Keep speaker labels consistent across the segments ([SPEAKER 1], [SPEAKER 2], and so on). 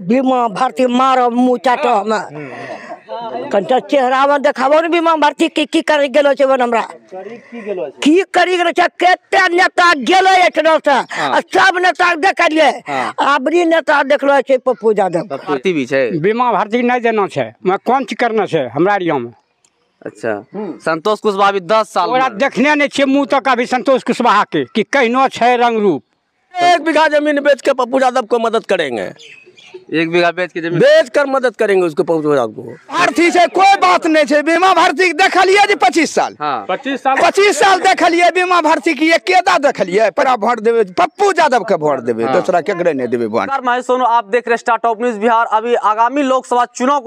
[SPEAKER 1] बीमा भारती मार मुँह चाटो हमें कंटा चेहरा में देखाबो ने बीमा भारती की कर गेलो छै बन हमरा की करी गेलो छै केते नेता गेलो एठनो से सब नेता देखलिए आबरी नेता देखलो छै पप्पू यादव
[SPEAKER 2] भारती भी छै
[SPEAKER 3] बीमा भारती नहीं देना छै मैं कौन चीज करना छै हमरा एरिया में।
[SPEAKER 2] अच्छा संतोष कुशवाहा भी 10 साल
[SPEAKER 3] ओकरा देखने नहीं छे मुंह तक अभी संतोष कुशवाहा के कि कहनो छै रंग रूप।
[SPEAKER 4] 1 बीघा जमीन बेच के पप्पू यादव को मदद करेंगे
[SPEAKER 2] 1 बीघा बेच के जमीन
[SPEAKER 4] बेच कर मदद करेंगे उसको पप्पू यादव को।
[SPEAKER 5] भारती से कोई बात नहीं है बीमा भारती देखलिए जी 25 साल
[SPEAKER 2] हाँ
[SPEAKER 5] 25 साल देखलिए बीमा भारती की एकेदा देखलिए पर आप वोट देवे पप्पू यादव के वोट देवे दूसरा केकरे नहीं देवे वोट।
[SPEAKER 2] मैं सोनू आप देख रहे स्टार टॉप न्यूज बिहार। अभी आगामी लोकसभा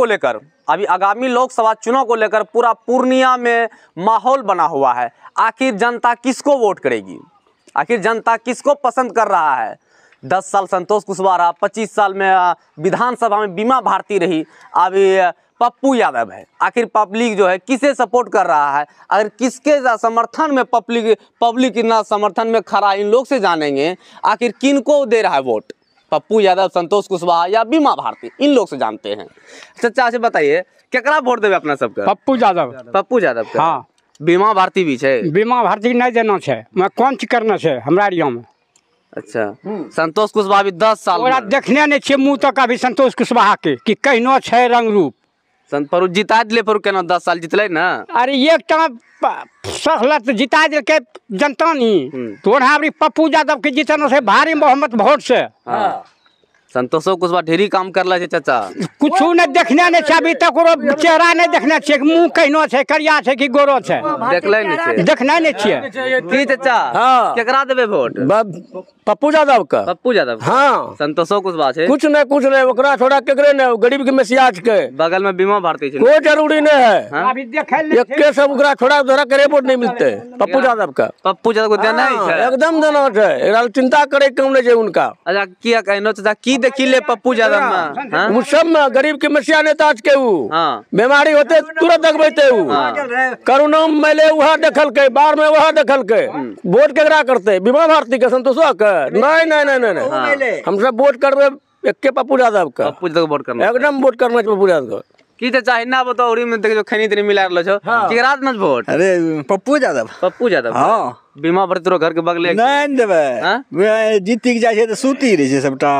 [SPEAKER 2] चुनाव को लेकर पूरा पूर्णिया में माहौल बना हुआ है। आखिर जनता किसको वोट करेगी, आखिर जनता किसको पसंद कर रहा है। 10 साल संतोष कुशवाहा रहा, 25 साल में विधानसभा में बीमा भारती रही, अभी पप्पू यादव है। आखिर पब्लिक जो है किसे सपोर्ट कर रहा है, अगर किसके समर्थन में पब्लिक इतना समर्थन में खड़ा, इन लोग से जानेंगे आखिर किनको दे रहा है वोट, पप्पू यादव, संतोष कुशवाहा या बीमा भारती, इन लोग से जानते हैं। चाचा से बताइए केकरा वोट देवे अपना सबके?
[SPEAKER 3] पप्पू यादव
[SPEAKER 2] के। हाँ बीमा भारती भी छै
[SPEAKER 3] बीमा भारती नहीं देना छै मैं कौन चीज करना छै हमरा एरिया में।
[SPEAKER 2] अच्छा संतोष कुशवाहा भी 10 साल
[SPEAKER 3] ओकरा देखने नहीं छे मुंह तक अभी संतोष कुशवाहा के कि कहनो छै रंग रूप।
[SPEAKER 2] पर जिता दिले पर केना 10 साल जितले ना।
[SPEAKER 3] अरे एक सहलत जिता दिल के जनता नहीं तो अभी पप्पू यादव के जीतना से भारी मोहम्मद वोट से।
[SPEAKER 2] संतोषो कुशवाहा ढेरी काम करला छै चाचा,
[SPEAKER 3] कुछ नहीं देखने नहीं छे अभी तक, चेहरा नहीं देखने छे, मुंह कहनो छे, करिया छे कि गोरो छे,
[SPEAKER 2] देखले नहीं छे,
[SPEAKER 3] देखने नहीं छे।
[SPEAKER 2] की चाचा केकरा देबे वोट?
[SPEAKER 4] पप्पू यादव का।
[SPEAKER 2] पप्पू यादव
[SPEAKER 4] हाँ
[SPEAKER 2] संतोषो कुशवाहा छे
[SPEAKER 4] कुछ नहीं ओकरा थोड़ा केकरे नहीं, गरीब के मसीहा के
[SPEAKER 2] बगल में बीमा भारती छे,
[SPEAKER 4] कोई जरूरी नहीं है।
[SPEAKER 3] अभी देखे
[SPEAKER 4] एक सब ओकरा थोड़ा थोड़ा करे वोट नहीं मिलते पप्पू यादव का।
[SPEAKER 2] पप्पू यादव को देना ही छे,
[SPEAKER 4] एकदम देना है, एकरा चिंता करे कम नहीं है उनका।
[SPEAKER 2] अच्छा किया कहनो चाचा की देखिले पप्पू यादव में? हां
[SPEAKER 4] वो सब में गरीब के मसीहा नेता आज के ऊ बीमारी होते तुरंत दगबैते ऊ करोना में ले वहां देखल के, बाढ़ में वहां देखल के, वोट केकरा करते बीमा भारती के, संतोषवा के नहीं हम सब वोट करबे एक पप्पू यादव का।
[SPEAKER 2] पप्पू यादव वोट करना
[SPEAKER 4] एकदम वोट करना पप्पू यादव का।
[SPEAKER 2] की चाचा हिन्ना बताओ ओरी में देखो खनी तनी मिला रहलो छो केकरा न वोट?
[SPEAKER 5] अरे पप्पू यादव
[SPEAKER 2] हां बीमा भारती तोरो घर के बगले
[SPEAKER 5] नहीं देबे जीती जाय छै त सूती रहे छै सबटा।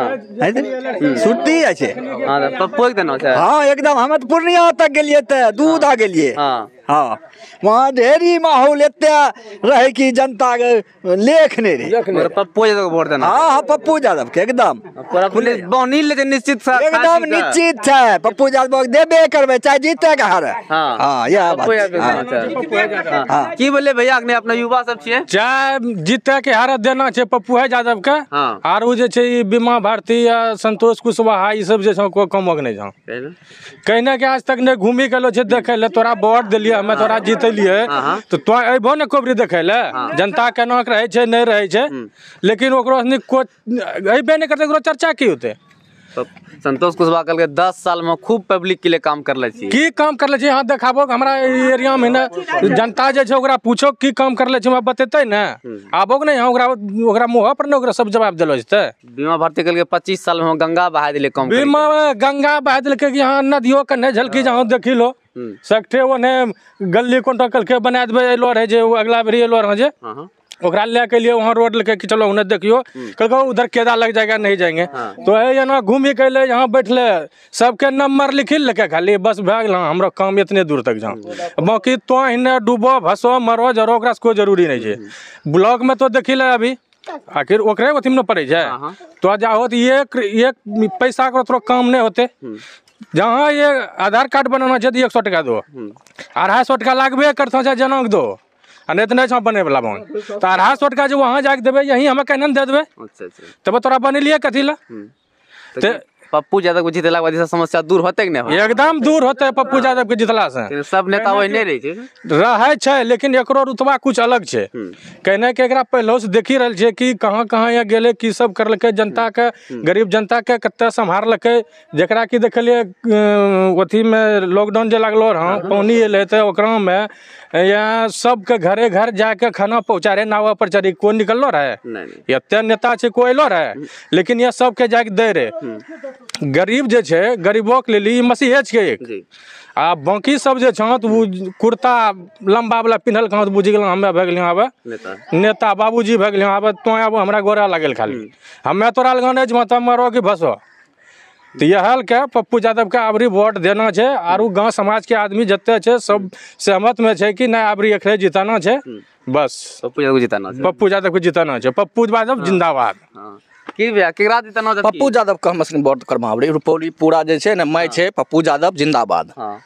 [SPEAKER 5] हां सूती जाय छै।
[SPEAKER 2] हां पप्पू एक देना छै।
[SPEAKER 5] हां एकदम हम त पूर्णिया तक गेलिए त दूध आ गेलिए। हां वहाँ ढेरी माहौल एते रहे कि जनता के लेख नहीं रहे।
[SPEAKER 2] पप्पू यादव को वोट देना?
[SPEAKER 5] हाँ पप्पू यादव के एकदम
[SPEAKER 2] पूरा पुलिस बनी ले निश्चित
[SPEAKER 5] एकदम निश्चित है पप्पू यादव देबे करबे चाहे जीते का हारे। हां यह
[SPEAKER 2] की बोले भैया ने अपना युवा सब छिए
[SPEAKER 6] चाहे जीते के हारे देना छै पप्पू यादव के। आर उ जे छै बीमा भारती या संतोष कुशवाहा ई सब जे छै कोई कमक नहीं जा कहने के आज तक नहीं घूमी गेलो छै देखे ले, तोरा वोट दिलिए हमें तोरा जीतलिए तो तो अइबो ने कोबरी देखे ले जनता केना रहे छै नहीं रहे छै, लेकिन ओकरो अइबे नहीं करते, चर्चा की होते।
[SPEAKER 2] संतोष कुशवाहा कल के 10 साल में खूब पब्लिक के लिए काम करले छी।
[SPEAKER 6] की काम करले छी? हाँ देखाबो हमरा एरिया में ना जनता जे छै ओकरा पूछो की काम करले छी, बतेते ना आबो नहीं ओकरा मुंह पर ना ओकरा सब जवाब देलो जेते।
[SPEAKER 2] बीमा भारती कल के 25 साल में गंगा बहा दिले काम
[SPEAKER 6] बीमा गंगा बहा दिले के यहाँ नदियों के नहीं झलकी जहाँ देखी लो सकठे ओने गली कोंटा कल के बना देबे एलो रहे जे अगला बेरी एलो रहे जे ओकरा ले के लिए वहाँ रोड लेके कि चलो उन्हें देखियो कल उधर केदा लग जाएगा नहीं जाएंगे तो है ना घूमी के ले यहाँ बैठले सबके नंबर लिखी लेके खाली बस भाग हमरा काम इतने दूर तक जाऊँ बाकी तो इन्हें डूबो भसो मरो जरो ओकरा कोई जरूरी नहीं है। ब्लॉक में तो देखी ले अभी आखिर ओकरे अथी में पड़े है तो जाओ तो एक पैसा को थोड़ा काम नहीं होते। जहाँ ये आधार कार्ड बनाना चाहिए 100 टका दो 250 टका लागबे करते चाहे जनक दो नहीं तो नहीं बने वाला बन तो 250 टका जो वहाँ जाके देवे यही हमें कहने दे देवे तब तोरा बनेलिए कथी ला।
[SPEAKER 2] पप्पू यादव को जीतला के बाद समस्या दूर होते कि नहीं?
[SPEAKER 6] एकदम दूर होते पप्पू यादव के जीतला से।
[SPEAKER 2] सब नेता वही नहीं रहे छै लेकिन एकरो रुतबा कुछ अलग छै। कहने के एकरा पहले से देखी रहल छै कि कहाँ कहाँ यहाँ गेले की सब करलके, जनता के गरीब जनता के कते संभालके, जेकरा की देखलिए अथी में लॉकडाउन जे लागलो रहा पानी एले तो ओकरा में यहाँ सबके घरे घर जाके खाना पहुँचा रहे, नावा पर चढ़ी कोई निकललो रहे एते नेता छै कोई एलो रहे लेकिन ये सबके जाके दे रहे
[SPEAKER 6] गरीब जे छै गरीबोके लेल ई मसीहे छिकै एक
[SPEAKER 2] जी
[SPEAKER 6] आ बाकी सब जे छौ तऽ ओ कुर्ता लम्बा वाला पिन्हल कहाँ तऽ बुझि गेलहुँ हमे भए गेलियै आबे
[SPEAKER 2] नेता
[SPEAKER 6] नेता बाबूजी भए गेलियै आबे तो आब हमरा गोरा लागल खाली हमे तोरा लगा नहीं जमा तब मरो कि भसो तो यह के पप्पू यादव के आबरी वोट देना है आरू गांव समाज के आदमी जते छै सब सहमत में छै कि नहीं आबरी एकरे जिताना है बस
[SPEAKER 2] पप्पू यादव को जिताना छै
[SPEAKER 6] पप्पू यादव को जिताना है पप्पू यादव जिंदाबाद
[SPEAKER 2] हाँ की भैया केकरा जिताना छै
[SPEAKER 5] पप्पू यादव का हम वोट करवा रुपौली पूरा जे छै ने मैं छै पप्पू यादव जिंदाबाद
[SPEAKER 2] हाँ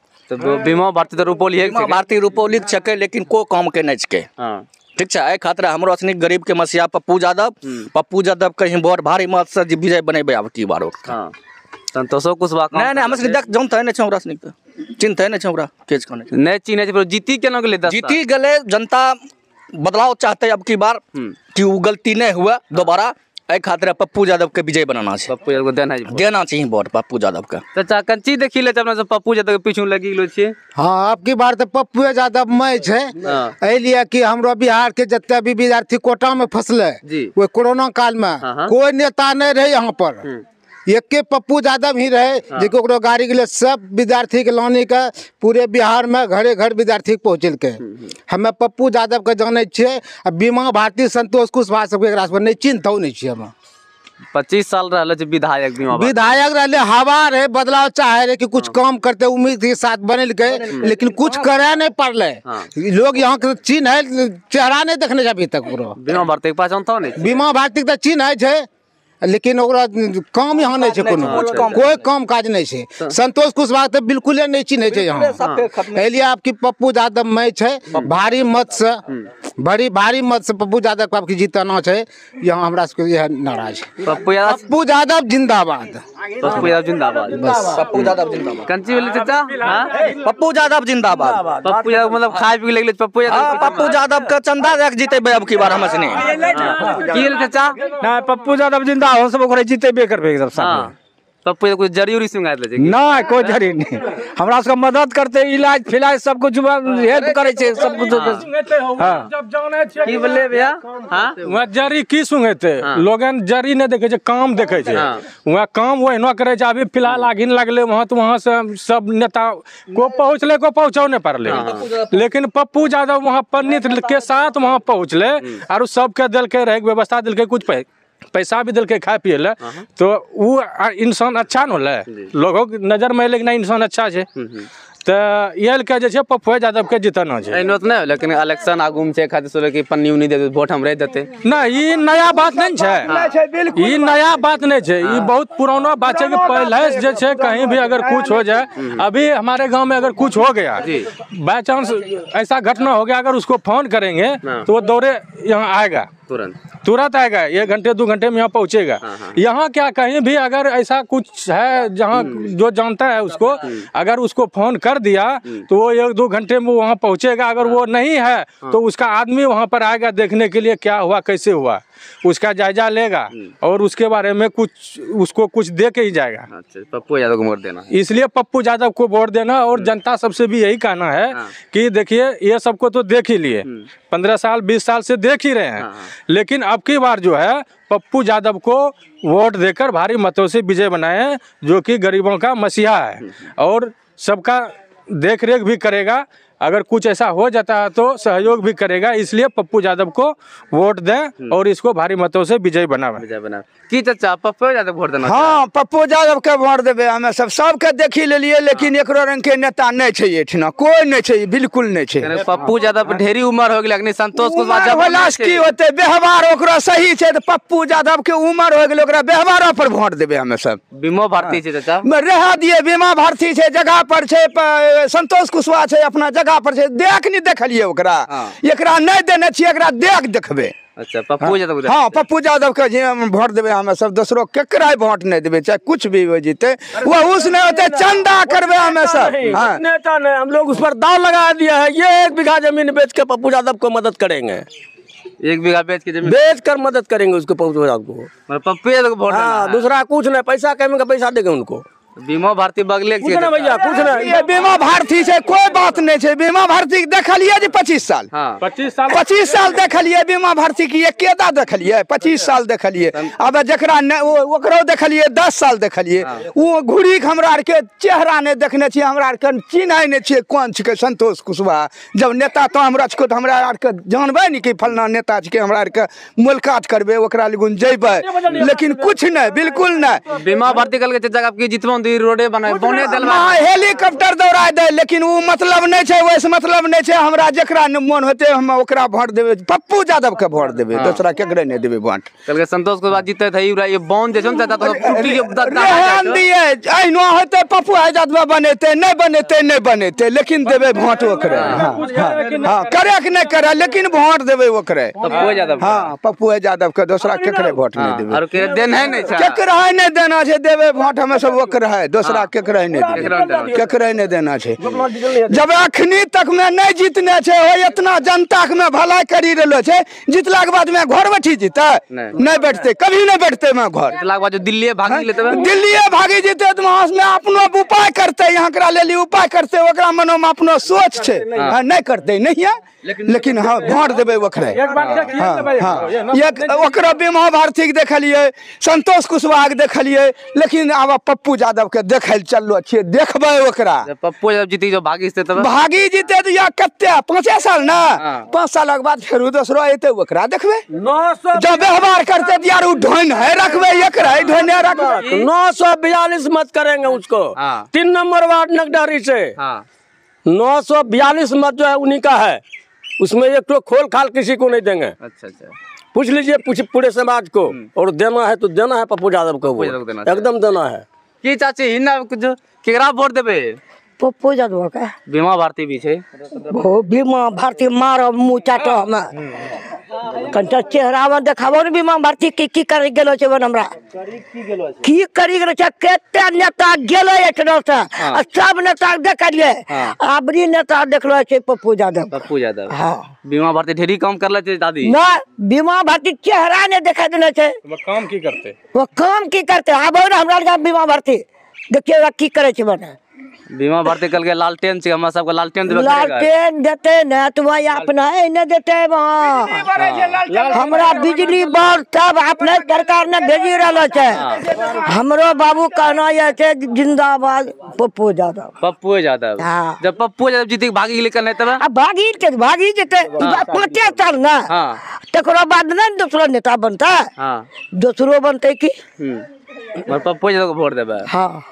[SPEAKER 2] तो बीमा भारती तो रुपौली है
[SPEAKER 5] भारतीय रुपौली छके लेकिन कोई काम के नहीं छके
[SPEAKER 2] हाँ
[SPEAKER 5] ठीक छै एहि खातिर हमरो सनी गरीब के मसीहा पप्पू यादव कहीं बहुत भारी मत से विजय बनेबे अब की बार
[SPEAKER 2] हाँ संतोषो कुशवाहा
[SPEAKER 5] नहीं हम सनी देख जानते नहीं छै हमरा सनी चिन्हते नहीं छै हमरा केज कने
[SPEAKER 2] नहीं चिन्हे छै पर जीती केना गेलै 10
[SPEAKER 5] जीती गले जनता बदलाव चाहते अब की बार कि वो गलती नहीं हुआ दोबारा एहि खातिर पप्पू यादव के विजय बनाना छै
[SPEAKER 2] पप्पू यादव को देना
[SPEAKER 5] चाहिए वोट पप्पू यादव के
[SPEAKER 2] चाचा कंची देखी ले अपना सब पप्पू यादव के पीछू लगी गेलो छियै
[SPEAKER 7] हाँ अब की बार तो पप्पू यादव मैं छै एहि लिए कि हमरो बिहार के जते भी विद्यार्थी कोटा में फंसले वो कोरोना काल में कोई नेता नहीं रहे यहाँ पर एक पप्पू यादव ही रहे जो ओकरो गाड़ी के लिए सब विद्यार्थी के लाने के पूरे बिहार में घरे घर विद्यार्थी पहुँचल के हमें पप्पू यादव के जाने छे बीमा भारती संतोष कुशवाहा सबके एकरा से नहीं चिन्हतो नहीं छे हम
[SPEAKER 2] 25 साल रहले छै विधायक
[SPEAKER 7] विधायक रहले हवा रहे बदलाव चाहे रहे कि कुछ काम करते उम्मीद के साथ बनल के लेकिन कुछ करे नहीं पड़ले लोग यहाँ के चिन्ह है चेहरा नहीं देखने अभी तक
[SPEAKER 2] बीमा भारती के पहचानतो नहीं
[SPEAKER 7] बीमा भारती के चिन्ह है लेकिन ओकरा काम यहाँ नहीं है कोनो कोई काम काज नहीं है संतोष कुशवाहा तो बिल्कुल नहीं चिन्ह है यहाँ एलिए आपकी पप्पू यादव मैं है भारी मत से भारी मत से पप्पू यादव को आपकी जीतना है यहाँ हमरा सबके यह नाराज
[SPEAKER 2] पप्पू
[SPEAKER 7] यादव जिंदाबाद
[SPEAKER 2] पप्पू यादव जिंदाबाद
[SPEAKER 5] बस पप्पू यादव जिंदाबाद
[SPEAKER 2] कंची बोले चाचा हां
[SPEAKER 5] पप्पू यादव जिंदाबाद
[SPEAKER 2] पप्पू यादव मतलब खाए पी लगले पप्पू यादव के चंदा देख जीतेबे अब की बार हम सनी की चाचा
[SPEAKER 3] ना पप्पू यादव जिंदा हो सब ओकरे जीतेबे करबे सब साथ
[SPEAKER 2] पप्पू यादव कुछ जड़ी उड़ी सुंगात ले छै
[SPEAKER 3] ना कोई जड़ी नहीं हमरा सबके मदद करते इलाज फिलाज सब कुछ हेल्प करे छै सब कुछ हां
[SPEAKER 6] जब जाने छै
[SPEAKER 2] की बोले भैया हां
[SPEAKER 6] वह जरी की सुंगेते लोगन जरी नहीं देखे छै काम देखे छै वह काम वही करे छै अभी फिलहाल आगिन लगले वहां तो वहां से सब नेता को पहुंचले को पहुंचाओ नहीं पारले लेकिन पप्पू यादव वहां पंडित के साथ वहां पहुंचले और सबके दिल के रहे व्यवस्था दिल के कुछ पैसा भी दिल के खाए पिए ले तो वो इंसान अच्छा न होले लोगों की नजर में लेकिन इंसान अच्छा है तो ये के जे छै पप्पू यादव के जिताना छै
[SPEAKER 2] एनो त नहीं लेकिन इलेक्शन आगू में छै खातिर सोले कि पन्नी उन्नी दे वोट हम रह देते
[SPEAKER 6] ना ये नया बात नहीं छै ये नया बात नहीं छै ये बहुत पुराना बात है कि पहले जे छै कहीं भी अगर कुछ हो जाए अभी हमारे गांव में अगर कुछ हो गया बाय चांस ऐसा घटना हो गया अगर उसको फोन करेंगे तो वो दौड़े यहाँ आएगा तुरंत आएगा 1 घंटे 2 घंटे में यहाँ पहुंचेगा यहाँ क्या कहीं भी अगर ऐसा कुछ है जहाँ जो जानता है उसको अगर उसको फोन कर दिया तो वो 1-2 घंटे में वहाँ पहुंचेगा अगर वो नहीं है तो उसका आदमी वहाँ पर आएगा देखने के लिए क्या हुआ कैसे हुआ उसका जायजा लेगा और उसके बारे में कुछ उसको कुछ दे के ही जाएगा।
[SPEAKER 2] पप्पू यादव को वोट देना
[SPEAKER 6] इसलिए पप्पू यादव को वोट देना और जनता सबसे भी यही कहना है कि देखिए ये सबको तो देख ही लिए 15 साल 20 साल से देख ही रहे हैं लेकिन अब की बार जो है पप्पू यादव को वोट देकर भारी मतों से विजय बनाए जो कि गरीबों का मसीहा है और सबका देख रेख भी करेगा अगर कुछ ऐसा हो जाता है तो सहयोग भी करेगा इसलिए पप्पू यादव को वोट दें और इसको भारी मतों से विजय बनावे
[SPEAKER 2] की चाचा पप्पू यादव वोट देना
[SPEAKER 5] हाँ पप्पू यादव के वोट देवे हमें सबके देखी ले लिए लेकिन एकरो रंग के नेता नहीं छै एठिना कोई नहीं छै बिल्कुल नहीं छै
[SPEAKER 2] पप्पू यादव ढेरी उम्र हो गेल लेकिन संतोष कुशवाहा
[SPEAKER 5] की होते व्यवहार ओकरा सही छै तो पप्पू यादव के उम्र हो गेल ओकरा व्यवहार पर वोट देवे हमें सब
[SPEAKER 2] बीमा भारती छै चाचा
[SPEAKER 5] रह दिए बीमा भारती छै जगह पर छै संतोष कुशवाहा छै अपना जगह पर छै देख नहीं देखलिए ओकरा एकरा नहीं देने छिए एकरा देख देखबे
[SPEAKER 2] अच्छा पप्पू यादव
[SPEAKER 5] हाँ पप्पू यादव के वोट देवे हमें सब दूसरों केकरा वोट नहीं देवे चाहे कुछ भी हो जीते वो उसने होते चंदा करवे हमें सब
[SPEAKER 4] नेता ने हम लोग उस पर दाव लगा दिया है ये 1 बीघा जमीन बेच के पप्पू यादव को मदद करेंगे
[SPEAKER 2] 1 बीघा बेच के जमीन
[SPEAKER 4] बेच कर मदद करेंगे उसको पप्पू यादव को
[SPEAKER 2] पप्पू यादव को वोट
[SPEAKER 4] हाँ दूसरा कुछ नहीं पैसा कहेंगे पैसा देंगे उनको
[SPEAKER 2] बीमा भारती बगले के
[SPEAKER 4] कुछ ना भैया कुछ ना
[SPEAKER 5] ये बीमा भारती से कोई बात नहीं है। बीमा भारती देखलिए जी 25 साल, 25 साल देखलिए बीमा भारती की एकेदा देखलिए, 25 साल देखलिए। अब जकरा ओकरो देखलिए 10 साल देखलिए। वो घुड़ी के हमरा आर के चेहरा नहीं देखने छियै, हमरा आर के चिन्ह नहीं छियै कौन छिकै संतोष कुशवाहा। जब नेता तो हमरा छिकै तो हमरा आर के जानबे नहीं कि फलना नेता छिकै, हमरा आर के मुलाकात करबे ओकरा लगुन जेबै, लेकिन कुछ नहीं, बिल्कुल नहीं।
[SPEAKER 2] बीमा भारती कल के जगह आपकी जितवा रोडे बनाए बोने दिलवा
[SPEAKER 5] हेलीकॉप्टर दौड़ा दे, लेकिन वो मतलब नहीं है, वैसे मतलब नहीं है। हमरा जकरा मन होते हम ओकरा वोट देबे, पप्पू यादव के वोट देबे, दूसरा केकरे नहीं देबे वोट।
[SPEAKER 2] कल के संतोष कुशवाहा जीते थे ये बॉन्ड जैसे तो टूटी
[SPEAKER 5] रहन दिए अहिनो होते पप्पू यादव बनेते नहीं बनेते नहीं बनेते, लेकिन देबे वोट ओकरे। हां करे कि नहीं करे, लेकिन वोट देबे ओकरे।
[SPEAKER 2] पप्पू यादव,
[SPEAKER 5] हां पप्पू यादव के, दूसरा केकरे वोट नहीं देबे।
[SPEAKER 2] और के देन है नहीं
[SPEAKER 5] केकरा नहीं देना है, देबे वोट हमें सब ओकरे है, दूसरा केकरा नहीं देना है। जब अखनी तक में नहीं जीतने छे, हो इतना जनता के में भलाई करी रहलो छे, जीतला के बाद में घर बैठी जीता नहीं बैठते, कभी नहीं बैठते में घर।
[SPEAKER 2] जीतला के बाद जो दिल्ली भागी लेते,
[SPEAKER 5] दिल्ली भागी जीते तो वहां में अपनो उपाय करते, यहाँ करा ले ली उपाय करते, ओकरा मनो में अपनो सोच छे, नहीं करते नहीं है, लेकिन हाँ वोट देबे ओकरे। ओकरा बीमा भारती के देखलिए, संतोष कुशवाहा के देखलिए, लेकिन अब पप्पू यादव के देखे चलो छे, देखबे ओकरा।
[SPEAKER 2] पप्पू यादव जीती जो भागी तब
[SPEAKER 5] भागी जीते तो या कते 5 साल ना, 5 साल के बाद फिर दूसरो अते ओकरा देखबे। जब व्यवहार करते तो यार ढोन है रखबे, एकरा ढोन है रखबे।
[SPEAKER 4] 942 मत करेंगे उसको, 3 नंबर वार्ड नगडारी से 942 मत जो है उन्हीं का है, उसमें एक तो खोल खाल किसी को नहीं देंगे।
[SPEAKER 2] अच्छा अच्छा,
[SPEAKER 4] पूछ लीजिए पूरे समाज को, और देना है तो देना है पप्पू यादव को, एकदम देना है।
[SPEAKER 2] की चाची हिन्ना कुछ केकरा वोट देबे?
[SPEAKER 1] पप्पू यादव का।
[SPEAKER 2] बीमा भारती भी छे,
[SPEAKER 1] बीमा भारती मारो मुँह चाटो हमें कंटा चेहरा में देखाबो ने बीमा भारती की कर गेलो छे बन हमरा की करी गेलो छे। केते नेता गेलो एठनो से, सब नेता देखलिए, आबरी नेता देखलो छे पप्पू यादव।
[SPEAKER 2] पप्पू यादव
[SPEAKER 1] हां,
[SPEAKER 2] बीमा भारती ढेरी काम करले छे दादी
[SPEAKER 1] ना, बीमा भारती चेहरा ने देखा देने छे।
[SPEAKER 6] वो काम की करते,
[SPEAKER 1] वो काम की करते, आबो ना हमरा बीमा भारती देखिएगा की करे छे बने।
[SPEAKER 2] बीमा भारती कल के लालटेन छे, हमरा सब के लालटेन देबे करेगा।
[SPEAKER 1] लालटेन देते न तो वही अपना है न देते वहाँ, हमरा बिजली बोर्ड सब अपने सरकार ने भेजी रहलो छे। हमरो बाबू कहना ये छे जिंदाबाद पप्पू यादव।
[SPEAKER 2] पप्पू यादव, जब पप्पू यादव जीती भागी लेकर नहीं तब
[SPEAKER 1] भागी जेते 5 साल ना, तकरो बाद न दूसरो नेता बनता, दूसरो बनते की
[SPEAKER 2] पप्पू यादव को वोट देबे।
[SPEAKER 1] हाँ